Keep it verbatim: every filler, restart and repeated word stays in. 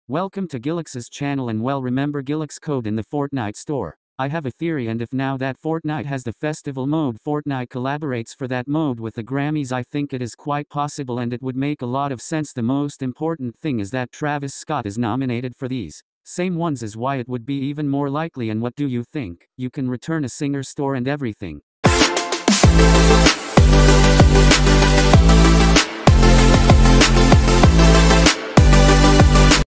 Welcome to Gilix's channel, and well, remember Gilix code in the Fortnite store. I have a theory, and if now that Fortnite has the festival mode, Fortnite collaborates for that mode with the Grammys, I think it is quite possible and it would make a lot of sense. The most important thing is that Travis Scott is nominated for these same ones, is why it would be even more likely. And what do you think? You can return a singer store and everything.